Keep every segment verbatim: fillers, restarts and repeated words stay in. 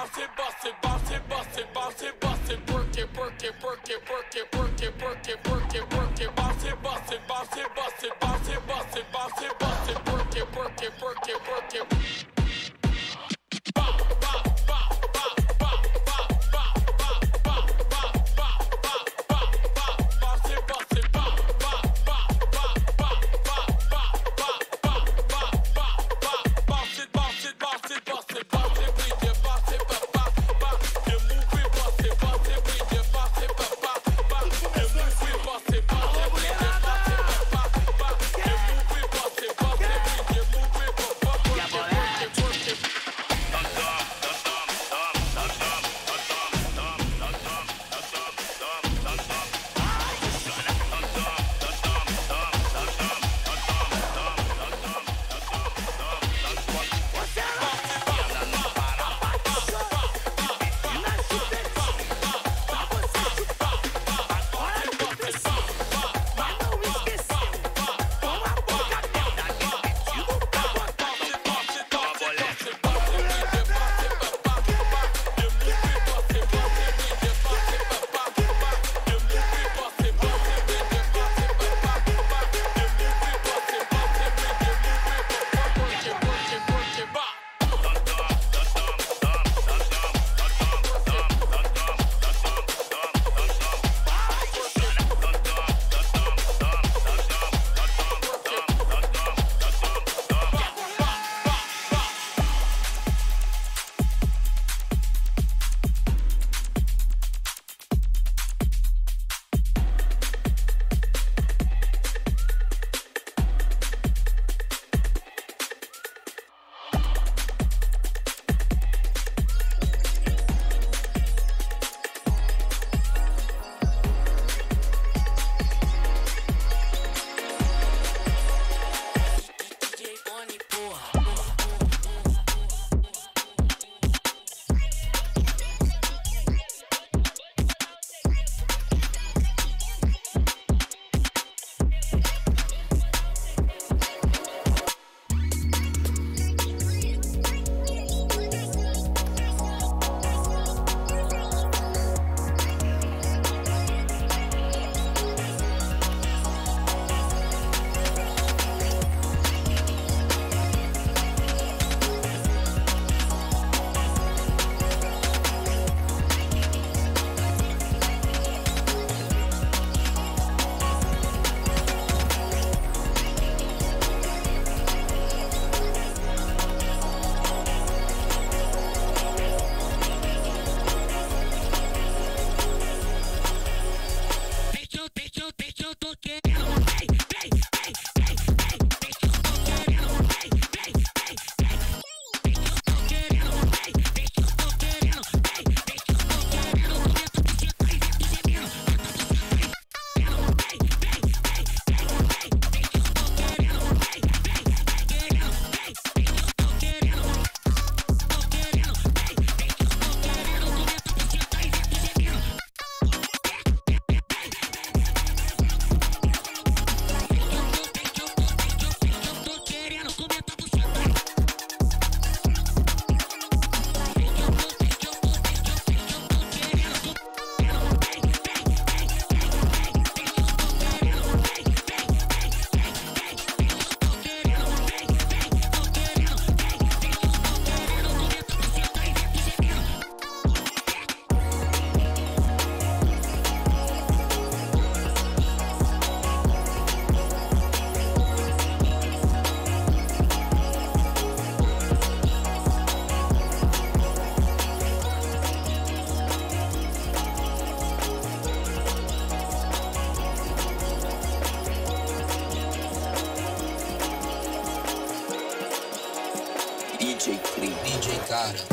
bounce it, bust it, bounce it, bust it, bounce it, bust it, work it, work it, work it, work it, work it, work it, work it, work it, bounce it, bust it, bounce it, bust it, bounce it, bust it, bounce it, bust it, work it, work it, work it, work it. cara.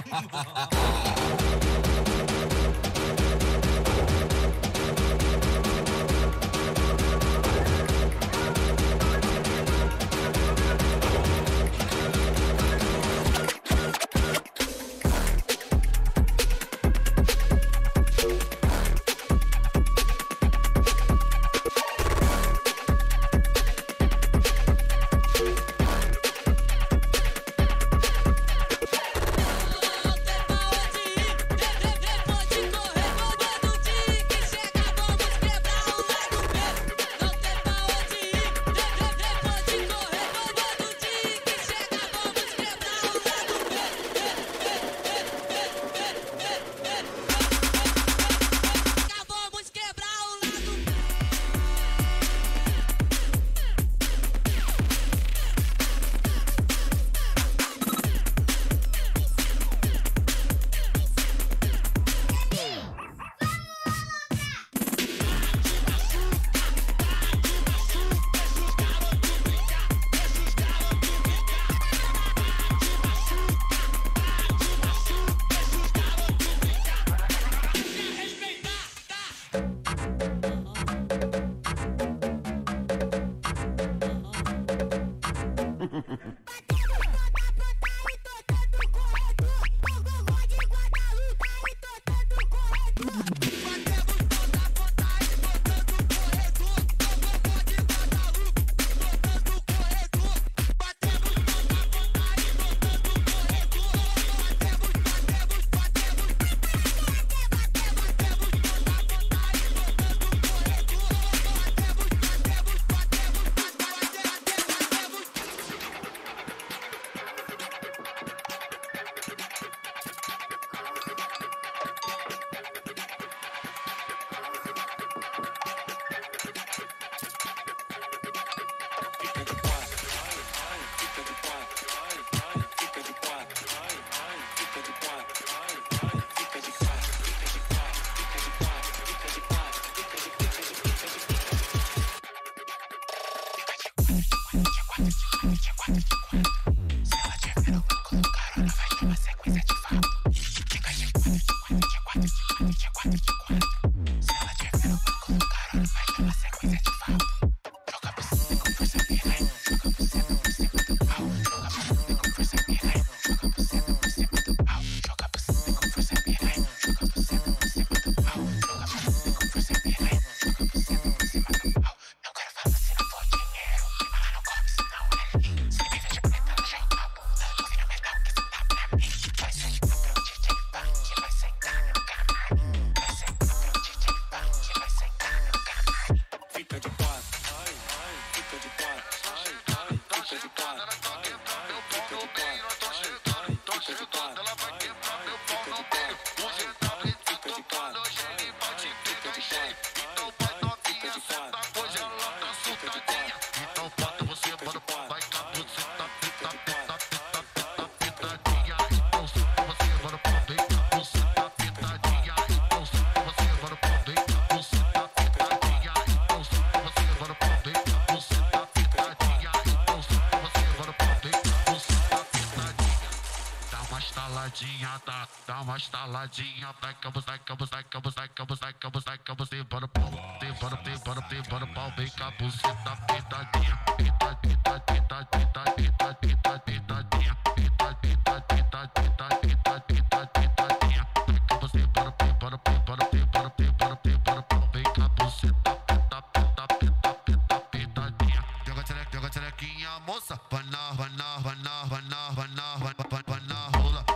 Dá uma estaladinha, taca, taca, taca, taca, taca, taca, você bora pau, você bora, você bora, você bora pau, vem com a buceta pitadinha, pita, pita, pita, pita, pita, pita, pitadinha, pita, pita, pita, pita, pita, pita, pitadinha, taca, você bora, você bora, você bora, você bora, você bora, você bora pau, vem com a buceta pita, pita, pita, pita, pitadinha, joga tchereca, joga tcherequinha, moça, vai na, vai na, vai na, vai na, vai na, vai na, vai na rola.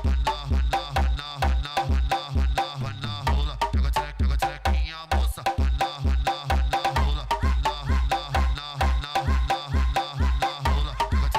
Joga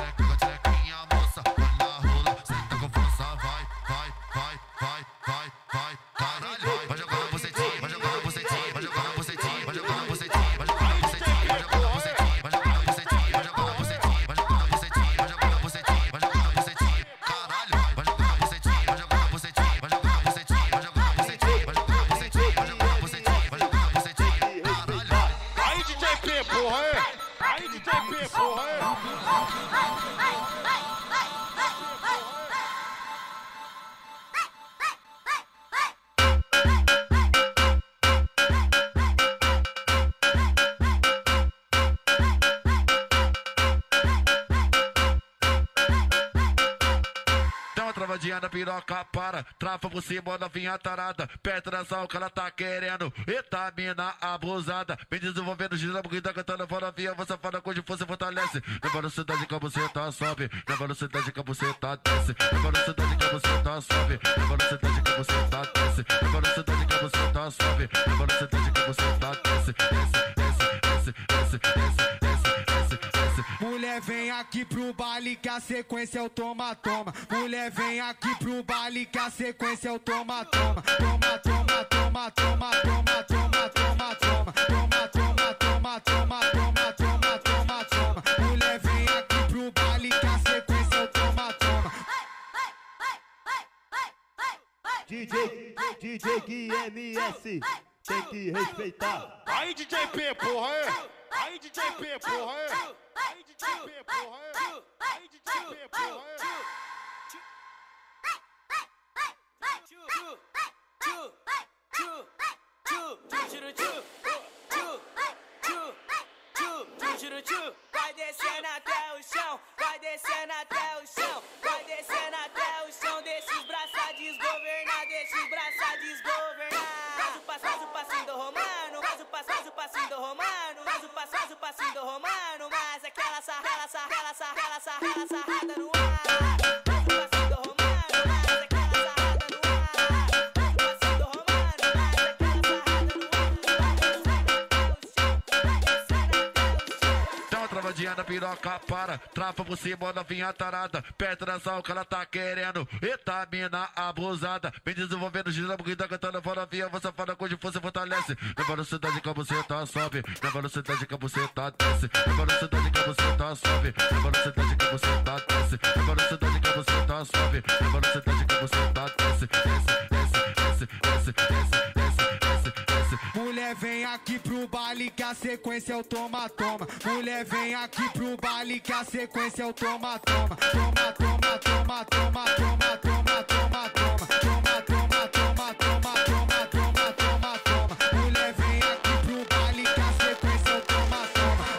travadinha na piroca para, trava por cima, novinha tarada, petração que ela tá querendo, eita mina abusada, vem desenvolvendo gira porque tá cantando fora via, você fala com de força fortalece, na velocidade que você tá sobe, na velocidade que você tá desce, na velocidade que você tá sobe, na velocidade que você tá desce, na velocidade que você tá sobe, na velocidade que você tá desce, desce, desce, desce, desce, desce, desce, desce. Mulher vem aqui pro baile que a sequência é o toma, toma. Mulher vem aqui pro baile que a sequência é o toma, toma. Toma, toma, toma, toma, toma, toma, toma, toma. Toma, toma, toma, toma, toma, toma, toma, toma. Mulher vem aqui pro baile que a sequência é o toma, toma. D J, D J Gui M S, tem que respeitar. Aí D J P, porra, é? Aí D J P, porra, é? Aí D J P, porra, é? Aí D J P, porra, é? Vai descendo até o chão, vai descendo até o chão, vai descendo até o chão, desses braços desgovernar, desses braços desgovernar. Faz o passo, faz o passinho do romano, faz o passo, faz o passinho do romano, faz o passo, faz o passinho do romano, mas aquela sarrela, sarrela, sarrela, sarrela, sarrada no ar. Faz o passinho do romano, mas aquela sarrada no ar. Faz o passinho do romano, mas aquela sarrada no ar. Dá uma travadinha na piroca para, trava por cima, novinha tarada, petração que ela tá querendo, eita mina abusada, vem desenvolvendo gira porque tá cantando fora via, você fala com de força fortalece, na velocidade que você tá sobe, na velocidade que você tá desce, na velocidade que você tá sobe, na velocidade que você tá desce, na velocidade que você tá sobe, na velocidade que você tá desce, desce, desce, desce, desce, desce, desce, desce, desce. Mulher vem aqui pro baile que a sequência é o toma, toma. Mulher vem aqui pro baile que a sequência é o toma, toma. Toma, toma, toma, toma, toma, toma, toma, toma. Toma, toma, toma, toma, toma, toma, toma, toma. Mulher vem aqui pro baile que a sequência é o toma, toma.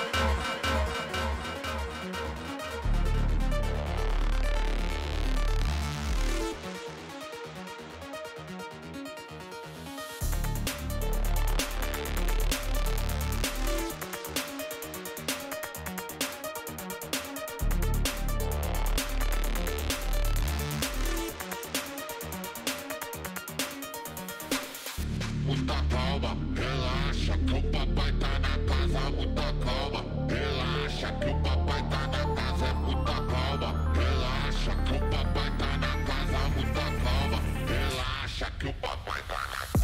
Muita calma, relaxa que o papai tá na casa, muita calma, relaxa que o papai tá na casa, é muita calma, relaxa que o papai tá na casa, muita calma, relaxa que o papai tá na casa.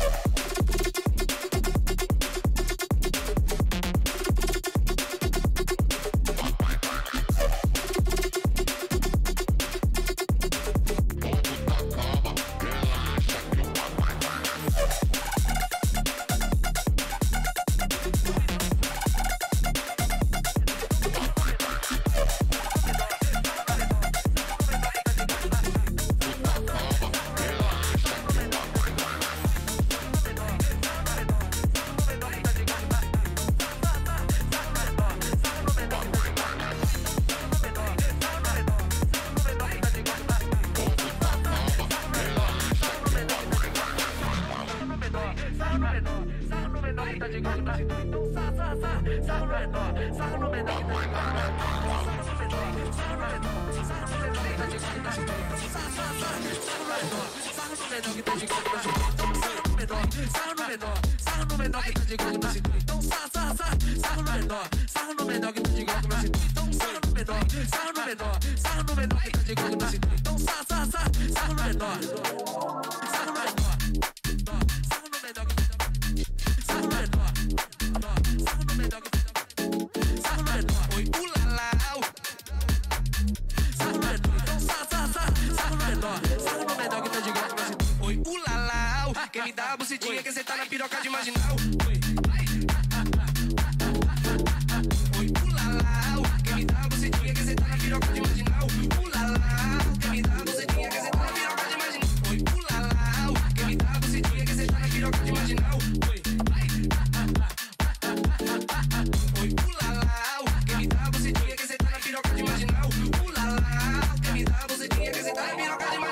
Quem me dá bucetinha que cê tá na piroca de marginal. Uh, lá, lá, quem me dá bucetinha que cê tá na piroca de marginal.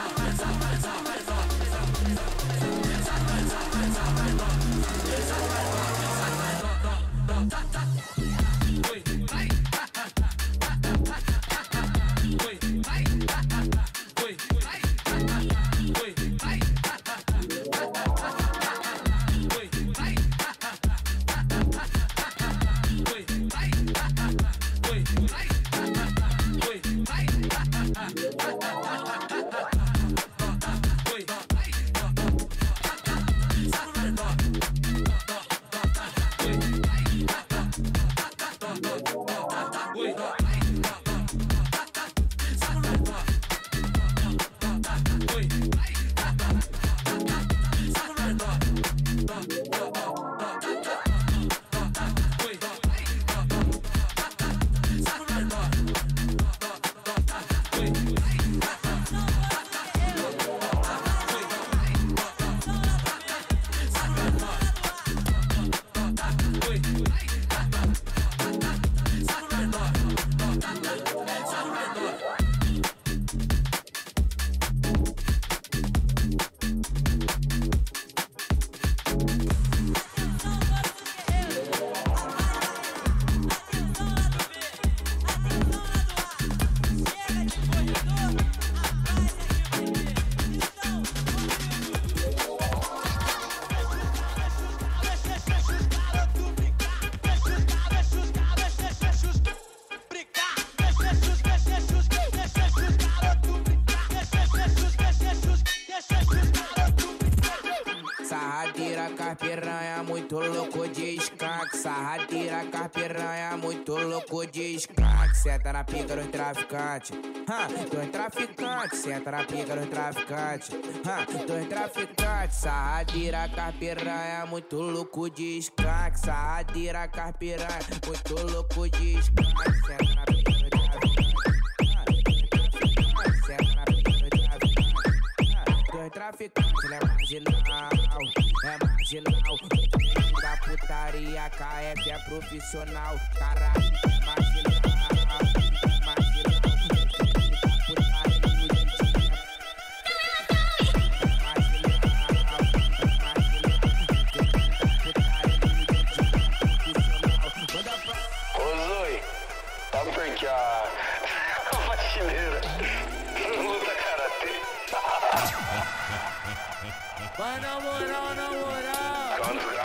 Piranha muito louco de skunk, sarradeira com piranha muito louco de skunk. Senta na pica dos traficantes, ha, dos traficantes. Senta na pica dos traficantes, ha, dos traficantes. Sarradeira com piranha muito louco de skunk, sarradeira com piranha muito louco de skunk. Senta na pica dos traficantes, senta na pica dos traficantes, dos traficantes. Ele é marginal, é marginal. Da putaria, K F é profissional. Caralho, é marginal, é marginal. Da putaria, o D J é marginal, é marginal. Da putaria, o D J é profissional. Ô Zoe, tá porque a faxineira luta karatê. Vai na moral, na moral.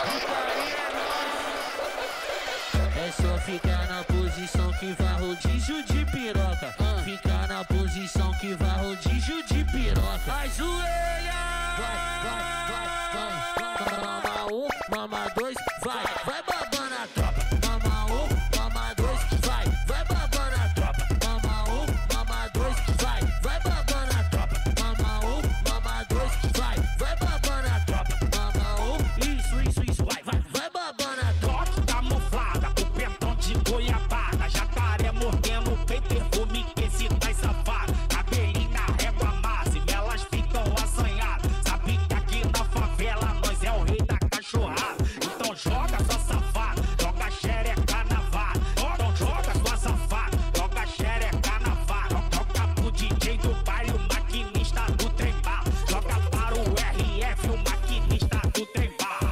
É só ficar na posição que vai rodízio de piroca. Ficar na posição que vai rodízio de piroca. A joelha! Vai, vai, vai, vai. Mama um, mama dois, vai, vai babando a tropa. Mama um, mama dois, vai, vai babando a tropa. Mama um, mama dois, vai, vai babando a tropa. Mama um, mama dois, vai, vai babando a tropa. Mama um, isso, isso, isso, vai, vai, vai babando a tropa. Toque camuflada, o pentão de goiabada. Jacaré mordendo, bem perfume que esse tá safado. Cabelinho na régua máxima, elas ficam assanhadas. Sabe que aqui na favela nós é o rei da cachorrada. Então joga sua safada, joga xereca na vara. Então joga sua safada, joga xereca na vara. Joga pro D J do baile, o maquinista do trem bala. Joga para o R F, o maquinista do trem bala.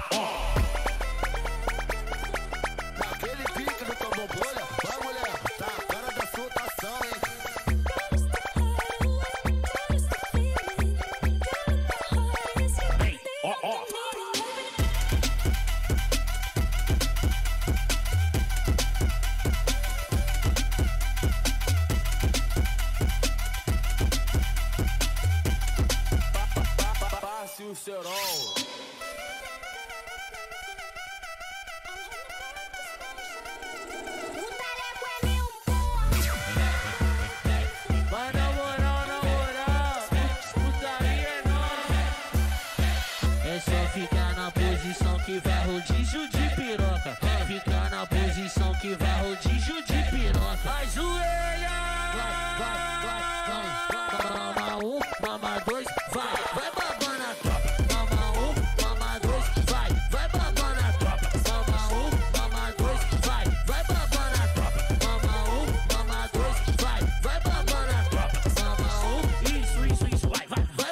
Naquele pique do tambor bolha, vai mulher, tá a cara da soltação, hein? Vem, ó, ó. Passe o cerol. Vai na moral, na moral. Putaria é nóis. É só ficar na posição que vai rodízio de piroca. Ficar na posição que vai rodízio de piroca. A joelha! Vai, vai, vai, vai. Mama um, mama dois, vai, vai babando a tropa. Mama um, mama dois, vai, vai babando a tropa. Mama um, mama dois, vai, vai babando a tropa. Mama um, mama dois, vai, vai babando a tropa. Mama um, isso, isso, isso, vai, vai, vai.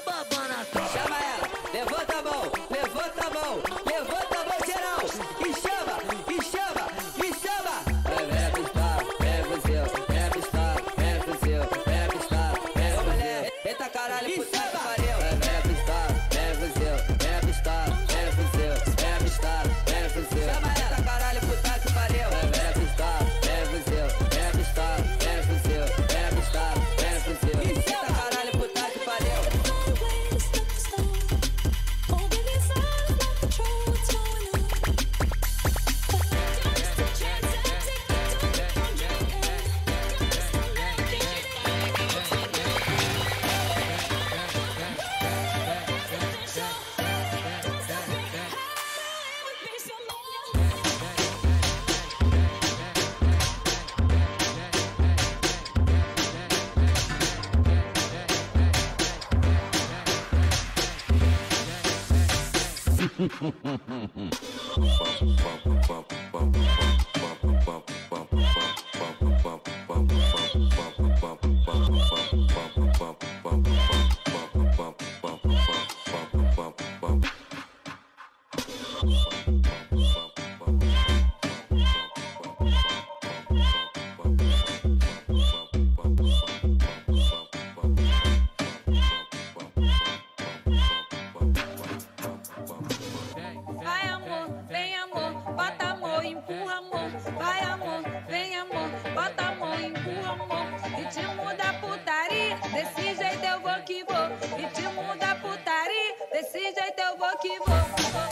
Vai amor, vem amor, bota amor, empurra amor. Vai amor, vem amor, bota amor, empurra amor. Ritmo da putaria, desse jeito eu vou que vou. Ritmo da putaria, desse jeito eu vou que vou.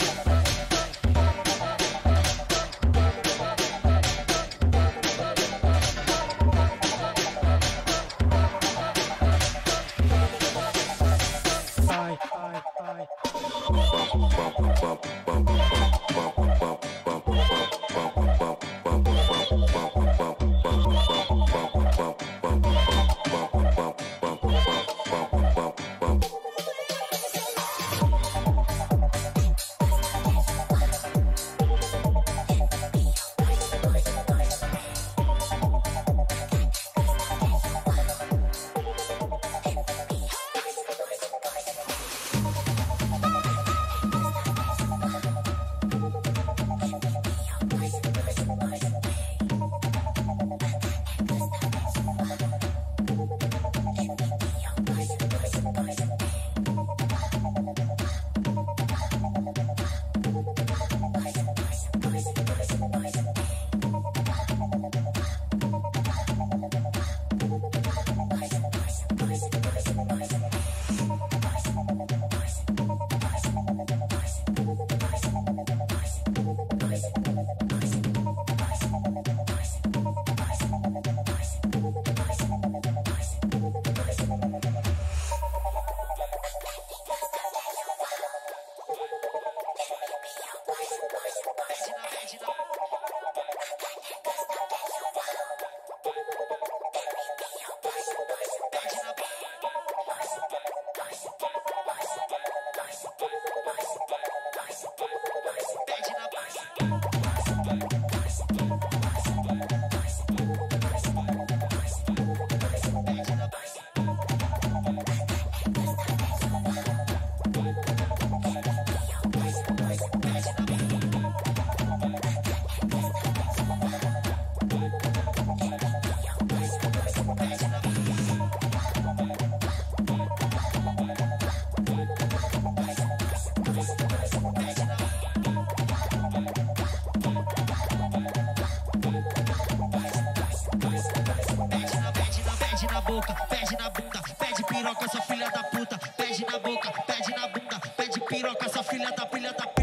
Pede na bunda, pede piroca, sua filha da puta. Pede na boca, pede na bunda, pede piroca, sua filha da filha da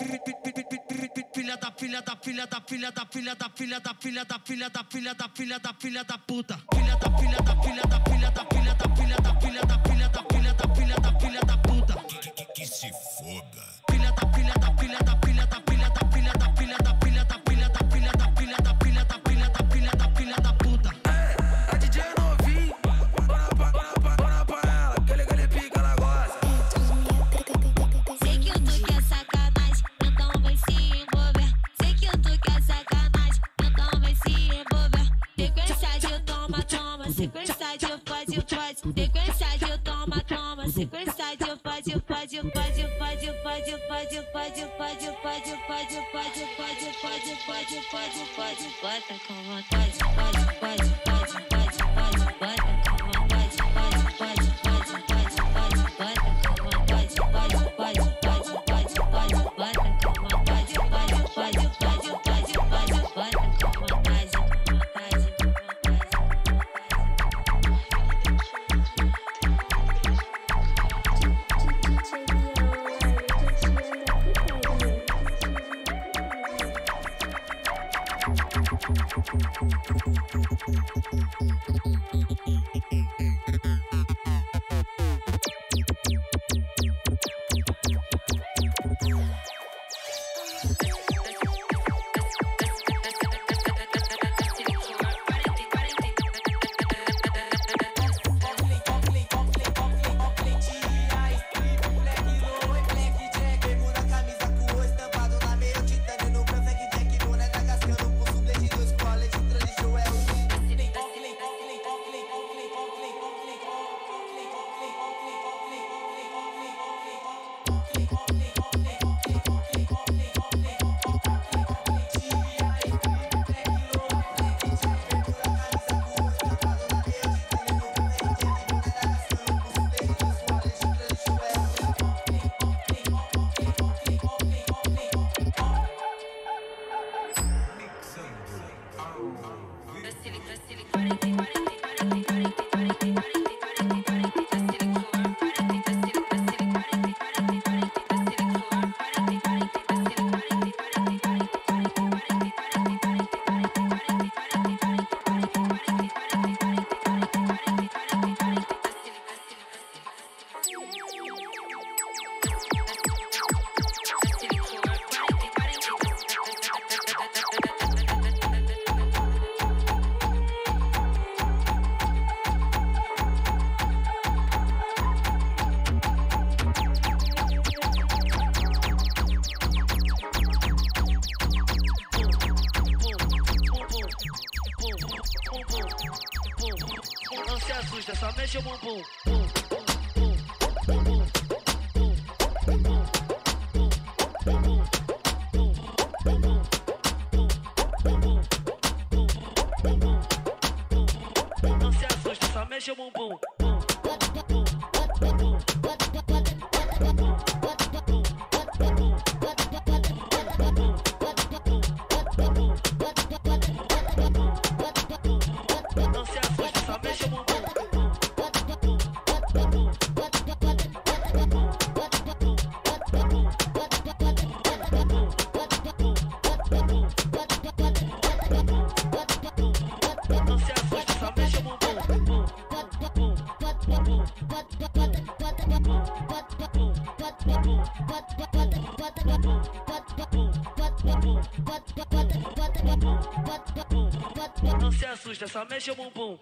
filha da filha da filha da filha da filha da filha da filha da filha da filha da filha da filha da puta. Filha da filha da filha da filha da filha da filha da filha da filha da filha da filha da filha da puta. Que se foda. Filha da filha da filha da filha da filha da filha da filha da filha da filha da filha da filha da filha da filha da filha da filha da puta. A D J novinho, bora pra, bora pra, bora pra ela, aquele que ele pica, ela gosta. Sei que tu quer sacanagem, então vai se envolver. Sei que tu quer sacanagem, então vai se envolver. Sequência de toma, toma, sequência de pode, pode. Sequência de toma, toma, sequência de pode, pode, pode, pode, pode, pode, pode, pode, pode, pode, pode, pode, pode, pode, pode, pode, pode, bota com vontade, pode, pode, pode, pode, pode, bota com vontade, pode, pode, pode, pode, pode, bota com vontade, pode, pode, pode, pode, pode, bota com vontade, pode, pode, pode, pode, pode, bota com vontade, vontade. Camisa mexe o bumbum. Não se assusta, só mexe o bumbum. Não se assusta, só mexe o bumbum. Não se assusta, só mexe o bumbum. Não se assusta, só mexe o bumbum.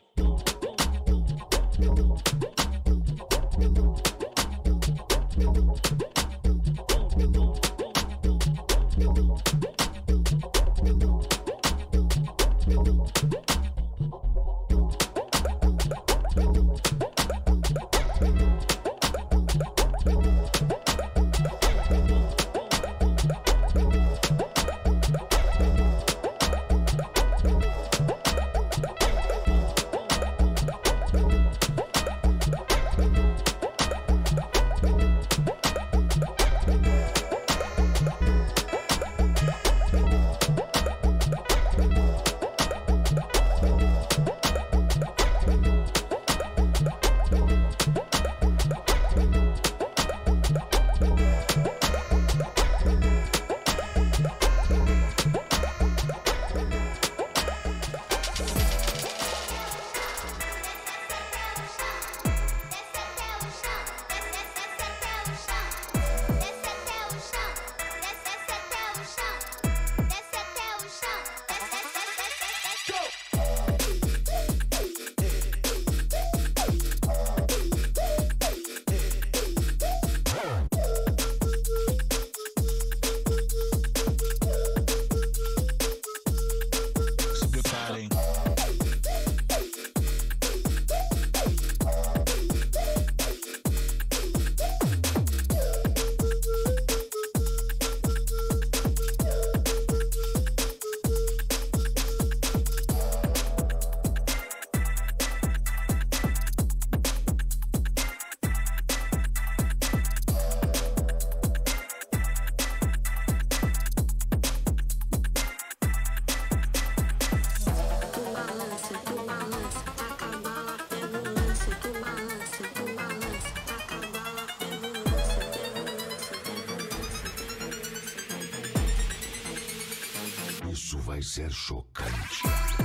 Isso vai ser chocante.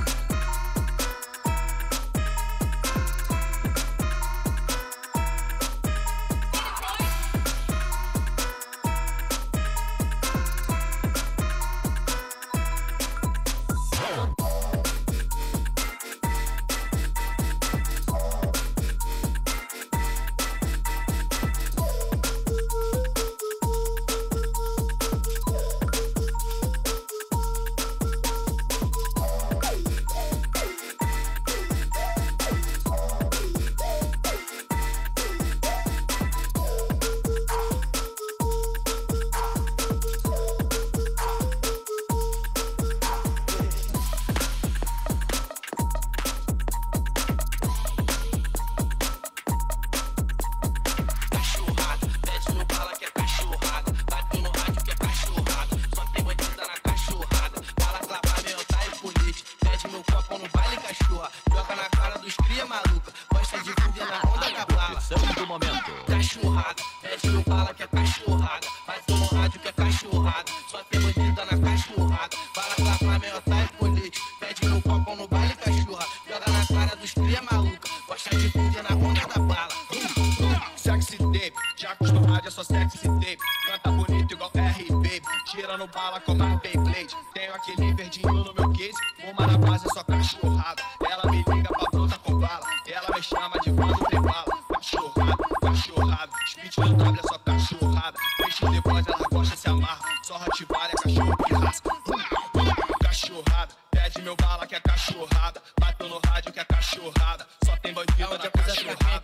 Cachorrada, pede no bala que é cachorrada. Vai ter no rádio que é cachorrada. Só tem bandida na cachorrada. Fala com a Flamengo, sai colete. Pede no copo no baile cachorra. Joga na cara dos cria maluca. Gosta de fuder na onda da bala. Hum, hum, sexy tape, já acostumado é só sexy tape. Canta bonito igual R, baby. Tira no bala como a Beyblade. Tenho aquele verdinho no meu case. Uma na base é só cachorrada. Ela me liga pra bruta com bala. Ela me chama de quando tem bala. Cachorrada, cachorrada. Speed no W é só cachorrada. Peixe de voz, ela gosta, se amarra. Só Hotbar é cachorro que rasca. Cachorrada, pede meu bala que é cachorrada. Bateu no rádio que é cachorrada. Só tem bandido na cachorrada.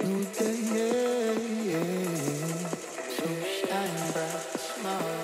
New day, yeah, yeah. So shine bright, smile.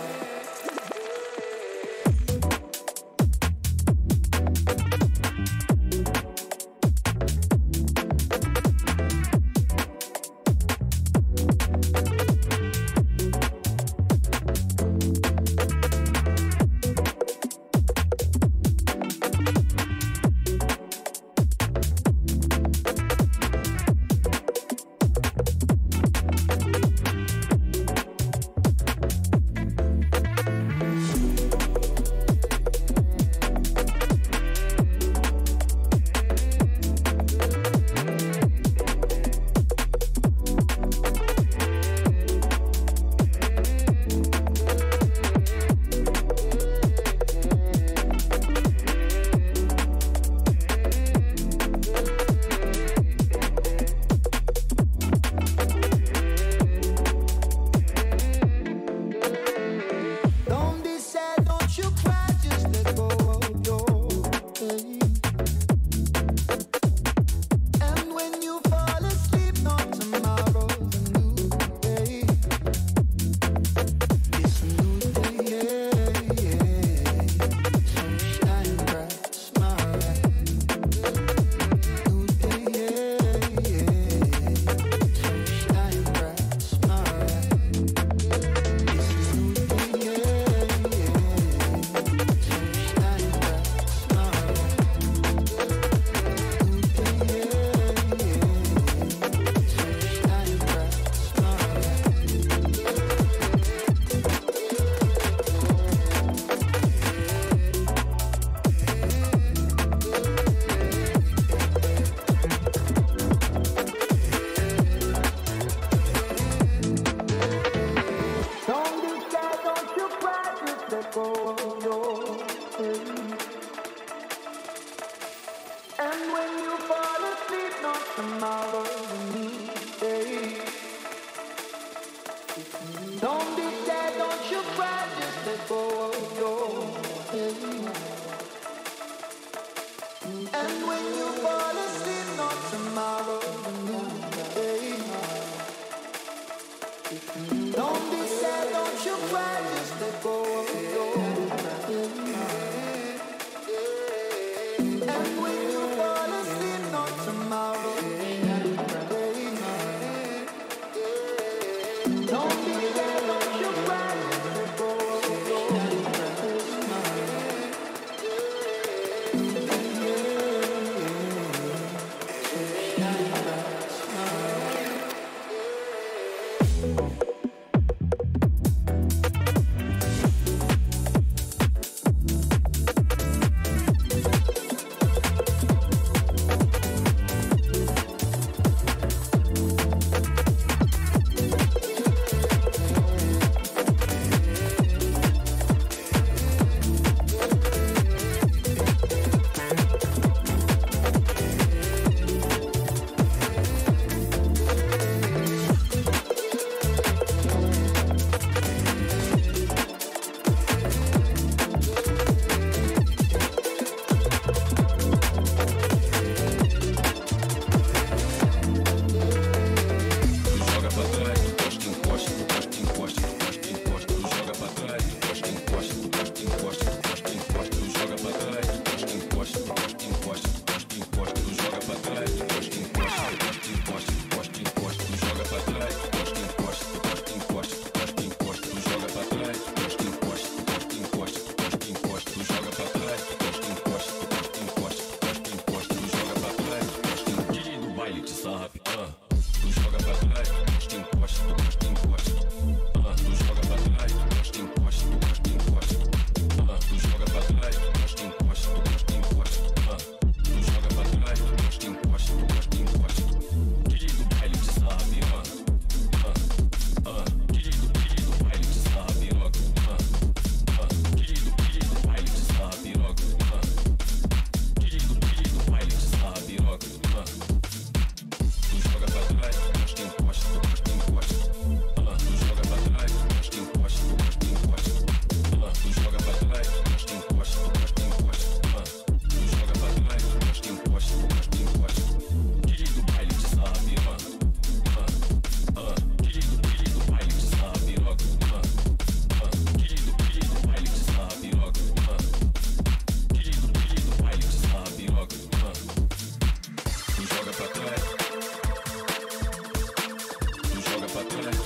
pra trás.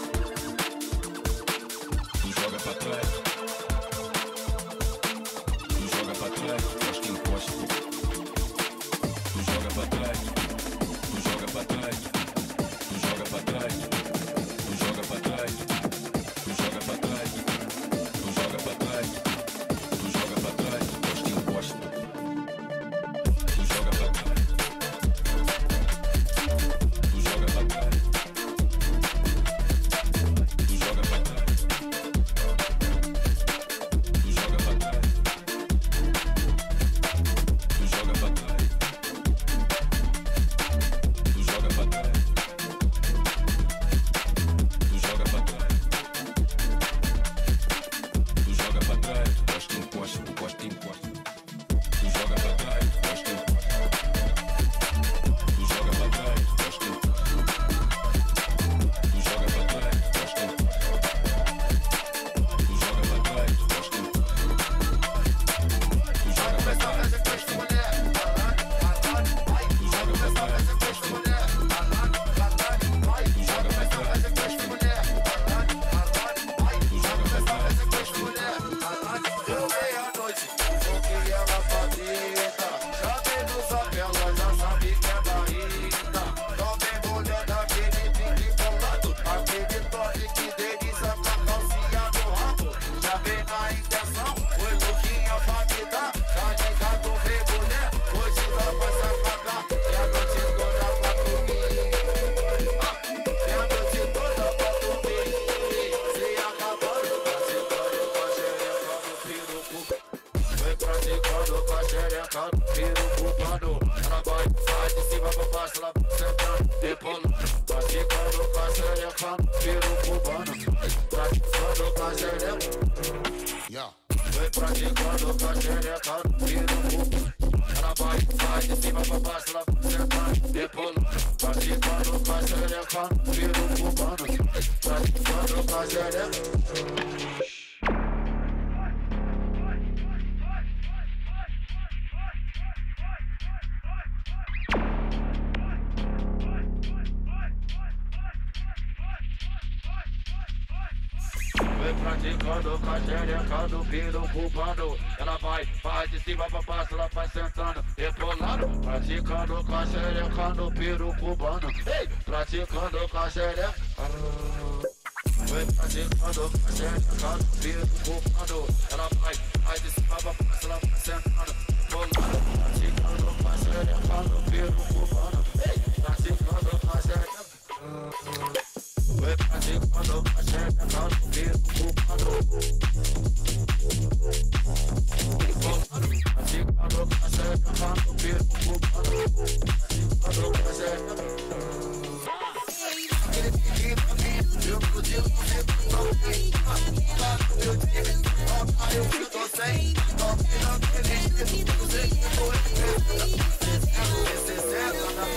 Tu joga pra trás. Tu joga pra trás, faz que encosta. Tu joga pra trás. Tu joga pra trás. Tu joga pra trás. Tu joga pra trás. Tu joga pra trás. Tu joga pra trás. Tu joga pra trás, faz que encosta. Tu joga pra trás. Tu joga pra trás. Tu joga pra trás. Tu joga pra trás. Tu joga pra trás. Tu joga pra trás. Tu joga pra trás. Tu joga pra trás, encosta, encosta, encosta, encosta. Tu joga pra trás, encosta, encosta. Tu joga pra trás, encosta, encosta. Tu joga pra trás, encosta, encosta. Tu joga pra trás, encosta, encosta. Tu joga pra trás, encosta, mulher. Tu joga pra trás, encosta, mulher. Tu joga pra trás, encosta, mulher. Tu joga pra trás, encosta, mulher. Deu meia-noite, foquei ela pra treta. Já vem no zap, ela já sabe que é barriga. Não vem mulher daquele pique bolado, aquele toque que delícia com a calcinha no rabo. Já vem na intenção, foi louquinha pra me dar. Tá ligado, vem mulher, hoje ela vai se apagar. E a noite toda pra dormir. Ah, e a noite toda pra dormir. Se acabando, tá chegando com a xereca no pirucu. Vem praticando com a xereca no pirucu, mano. Ela vai, vai de cima pra baixo, ela sentando, depois praticando com a xereca no pirucu, mano. Praticando com a xereca. Vem praticando com a xereca no pirucu. Ela vai, vai de cima pra baixo, ela sentando, depois praticando com a xereca no pirucu, mano. Praticando com a xereca. Vem praticando com a xereca do pirucu, mano. Ela vai, vai de cima pra baixo, ela vai sentando, rebolando. Praticando com a xereca no pirucu, mano. Ei, praticando com a xereca. Vem praticando com a xereca no pirucu, mano. Ela vai, vai de cima pra baixo, ela vai sentando, rebolando. Praticando com a xereca no pirucu, mano. Ei, praticando com a xereca. Vem praticando com a xereca no pirucu, mano. Praticando com a xereca no pirucu, mano. Praticando com a xereca. Eu podia não ser tão bem. Eu tive eu que tô sem. Tô virando feliz, eu sei que foi. Esse certo na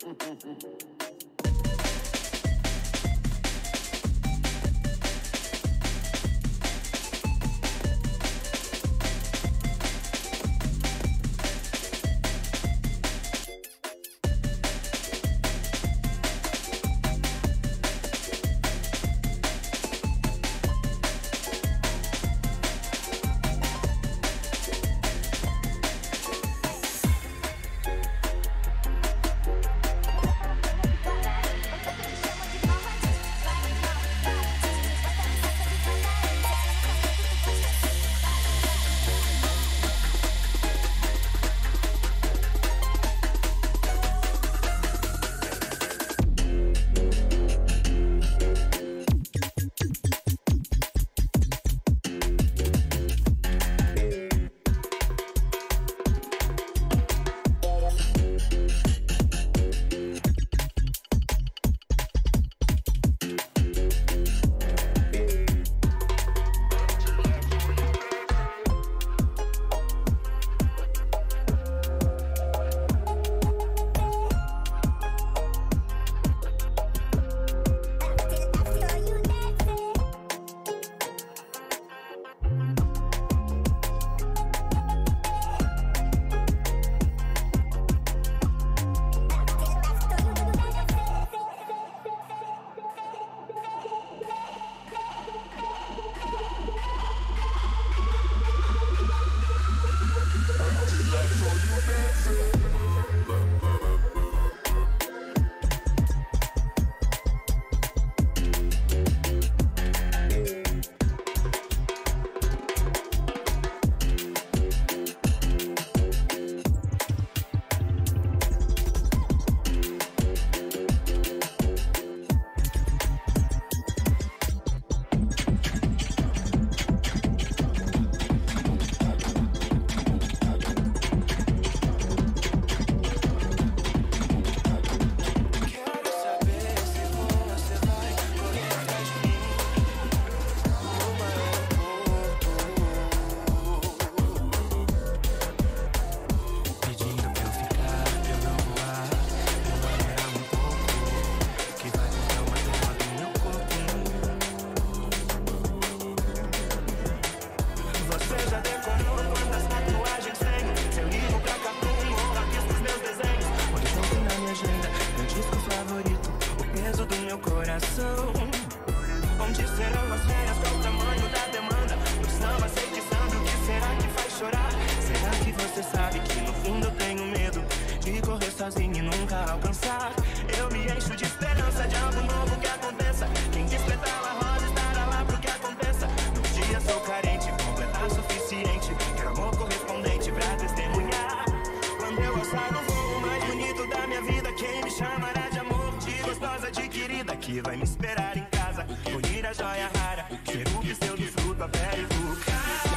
sozinho e nunca alcançar. Eu me encho de esperança de algo novo que aconteça. Quem diz petala rosa estará lá pro que aconteça. Nos dias sou carente, completar suficiente. Quero amor correspondente pra testemunhar. Quando eu alçar o voo mais bonito da minha vida, quem me chamará de amor, de gostosa adquirida, que vai me esperar em casa, unir a joia rara, ser o que seu desfruto a pele vulcar.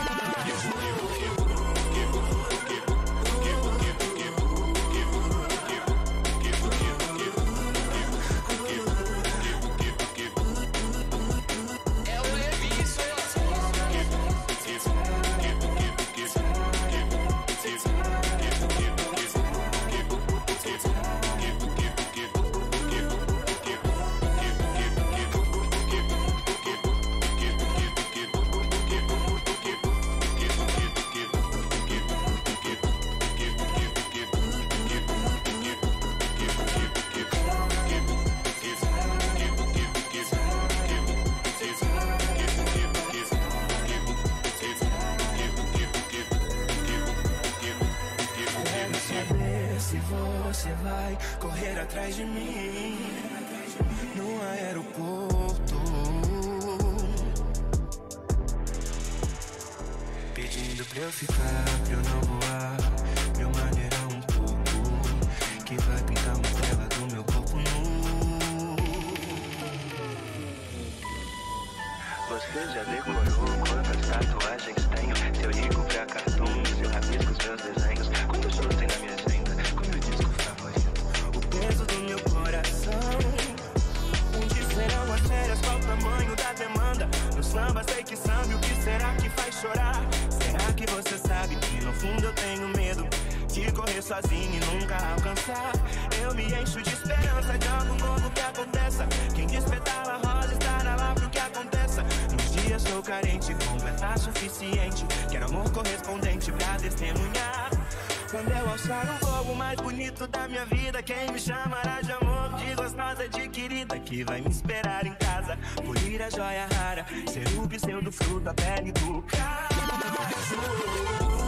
Se você vai correr atrás de mim no aeroporto, pedindo pra eu ficar, pra eu não voar, meu maneirar um pouco, que vai pintar uma tela do meu corpo nu. Você já decorou quantas tatuagens tenho? Se eu ligo pra cartões, eu rabisco os meus desenhos. Quantos shows tem na minha agenda? Com meu disco favorito, o peso do meu coração. Onde serão as férias? Qual o tamanho da demanda? No samba sei que sabe o que será que faz chorar. Será que você sabe que no fundo eu tenho medo se correr sozinho e nunca alcançar. Eu me encho de esperança de algo novo que aconteça. Quem despertar a rosa estará lá pro que aconteça. Nos dias sou carente, completar suficiente. Quero amor correspondente pra testemunhar. Quando eu alçar o voo mais bonito da minha vida, quem me chamará de amor, de gostosa adquirida, que vai me esperar em casa, polir a joia rara, ser o pseudo fruto, a pele do caso.